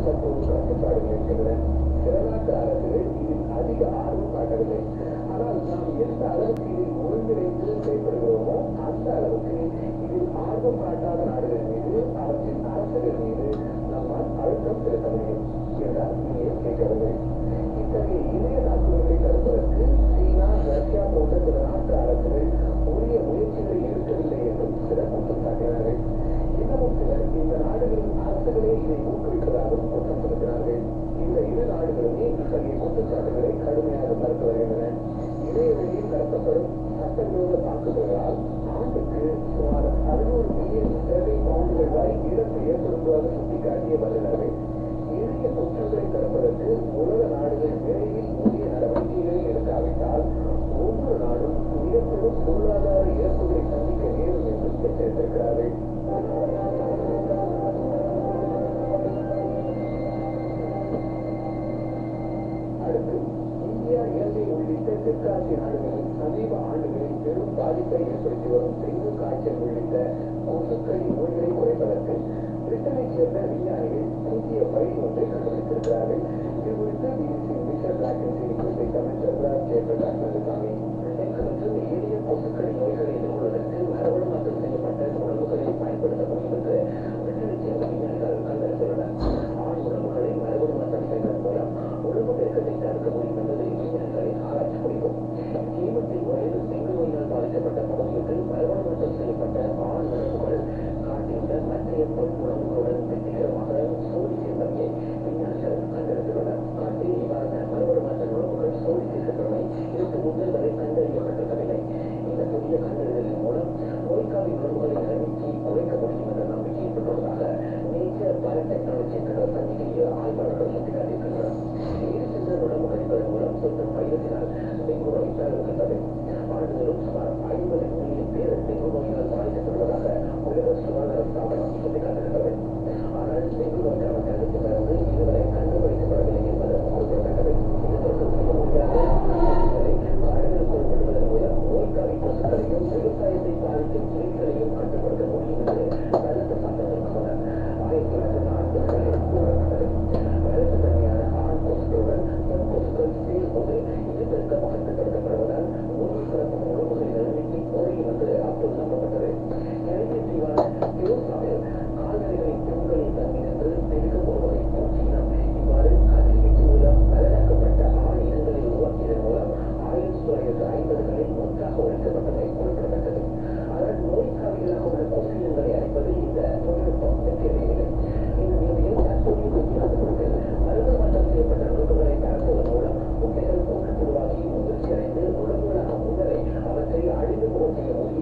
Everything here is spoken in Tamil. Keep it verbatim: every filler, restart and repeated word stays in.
மற்றொரு கட்டுப்பாடுகள் இருக்கின்றன. சில நாட்டு அரசுகள் இதில் அதிக ஆர்வம் காட்டவில்லை. ஆனால் நாம் எந்த அளவுக்கு இதில் ஒருங்கிணைந்து செயல்படுகிறோமோ அந்த அளவுக்கு இதில் ஆர்வம் காட்டாத நாடுகள் மீது அவற்றின் அரசுகள் மீது நம்மால் அழுத்தம் செலுத்த முடியும் என்றால் இங்கே கேட்கவில்லை. இத்தகைய இணைய தாக்குதல்களை தடுப்பதற்கு சீனா, ரஷ்யா போன்ற சில நாட்டு அரசுகள் உரிய முயற்சிகளை எடுக்கவில்லை என்றும் சிலர் குற்றம் சாட்டினார்கள். இன்னமும் சிலர் இந்த நாடுகளின் அரசுகளே இதை ஊக்குவிப்பதாகவும் குற்றம் செலுத்தினார்கள். இந்த இரு நாடுகளுமே இத்தகைய குற்றச்சாட்டுகளை கடுமையாக மறுத்து வருகின்றன. இடைவெளியில் நடத்தப்படும் சட்டவிரோத தாக்குதல்களால் ஆண்டுக்கு சுமார் அறுநூறு மில்லியன் ஸ்டெர்லிங் பவுண்டுகள் வரை இழப்பு ஏற்படுவதாக சுட்டிக்காட்டிய வல்லுநர்கள் எளிய குற்றங்களை தடுப்பதற்கு உலக நாடுகள் விரைவில் உரிய நடவடிக்கைகளை எடுக்காவிட்டால் ஒவ்வொரு நாடும் மிகப்பெரும் பொருளாதார இழப்புகளை சந்திக்க நேரும் என்று எச்சரித்திருக்கிறார்கள். அடுத்து இந்தியா, இலங்கை உள்ளிட்ட தெற்காசிய நாடுகளில் சமீப ஆண்டுகளில் பெரும் பாதிப்பை ஏற்படுத்தி வரும் டெங்கு காய்ச்சல் உள்ளிட்ட கொசுக்கடி நோய்களை குறைப்பதற்கு பிரிட்டனைச் சேர்ந்த விஞ்ஞானிகள் புதிய பயிர் ஒன்றை கண்டுபிடித்திருக்கிறார்கள். இது குறித்து பிபிசி மிஷன் பிளாக்கின் செய்தி குறிப்பை தமிழ் ஜெயபிரகாஷ் நந்தசாமி. டெங்கு மற்றும் எளிய கொசுக்கடி நோய்களை எதிர்கொள்வதற்கு மரபணு மாற்றம் செய்யப்பட்ட உணவுகளை பயன்படுத்த முடியும் என்று பிரிட்டனைச் சேர்ந்த விஞ்ஞானிகள் கண்டறிந்துள்ளனர். ஆண் உணவுகளை மரபணு மாற்றம் செய்வதன் மூலம் உணவு பெருக்கத்தை தடுக்க முடியும் என்பது விஞ்ஞானிகளின் ஆராய்ச்சி குறிக்கும். கிமத்தின் முறையில் டெங்கு நோயினால் பாதிக்கப்பட்ட பகுதிகளில் மரபணு மாற்றம் செய்யப்பட்ட ஆண் உணவுகள் காட்டியுள்ள மற்றைய பெண் உணவுகளுடன் வெற்றிகரமாக சோடி சேர்ந்தமையை விஞ்ஞானிகள் கண்டறிந்துள்ளனர். காட்டில் இவ்வாறான மரபணு மாற்ற உணவுகள் சோடி சேர்க்கப்பட்டமை இதற்கு முன்னர் வரை கண்டறியப்பட்டிருக்கவில்லை. இந்த புதிய கண்டறிதலின் மூலம் நோய்க்காவி உணவுகளின் எண்ணிக்கை குறைக்க முடியும் என்ற நம்பிக்கை ஏற்பட்டுள்ளதாக நேச்சர் பயோடெக்னாலஜி என்ற சந்திக்கைய ஆய்வாளர்கள் சுட்டிக்காட்டியிருக்கின்றனர். நீர் சென்ற உணவு கழிப்பதன் மூலம் சொந்தம் வைரஸினால் டெங்கு நோய் பரவுகின்றது. ஆண்டுதோறும் சுமார் ஐம்பது மில்லியன் பேர் டெங்கு நோயினால் பாதிக்கப்படுவதாக உலக சுகாதார ஸ்தாபனம் சுட்டிக்காட்டுகிறது. ஆனால் டெங்கு நோய்க்கான தடுப்பு மருந்து இதுவரை கண்டுபிடிக்கப்படவில்லை என்பது குறிப்பிடத்தக்கது. இது தொற்று செய்ய முடியாத காடுகளுக்குள் விடுவதன் மூலம் நோய்க்காவி கொசுக்களையும் விவசாயத்தை பாதிக்கும் கிருமிகளையும் கட்டுப்படுத்த முடியும் என்று கருத்து சான்றவர்கள் ஆயிரத்தி தொள்ளாயிரத்தி நாற்பதுகளில் கூறப்பட்டது. கருத்து தன்மையான ஆண் கொசுக்களுடன் பெண் கொசுக்கள் சேரும்போது இனப்பெருக்கம் கட்டுப்படுத்தப்படுவதால் நோய் பரப்பும் உணவுகளின் எண்ணிக்கை குறையும் என்று அப்போது நம்பப்பட்டது. கரையை தீவான பிரோசாவில் கால்நடைகளின் பெண்களின் தன்மையிலிருந்து பெருகும் ஒரு வகை பூச்சியினம் இவ்வாறு கதிர்வீச்சு மூலம் பலனாக்கப்பட்ட ஆண் இனங்களை உருவாக்கியதன் மூலம் ஆயிரத்தி தொள்ளாயிரத்தி ஐம்பதுகளில் ஒன்றாக ஒழிக்கப்பட்டதை குறிப்பிடத்தக்கது. ஆனால் நோய்க்காவிகளாக உள்ள கொசு இனங்களை அழிப்பது இந்த தொழில்நுட்பம் வெற்றியடையவில்லை. இந்த நிலையில் தற்போதைய விஞ்ஞானத்தில் மருந்து மாற்றம் செய்யப்பட்ட உணவுகளை பரப்புவதன் மூலம் முட்டைகள் போன்று உருவாகி முதிர்ச்சி அடைந்து உணவுகளாக முன்னரே அவற்றை அழிந்து போக செய்ய முடியும்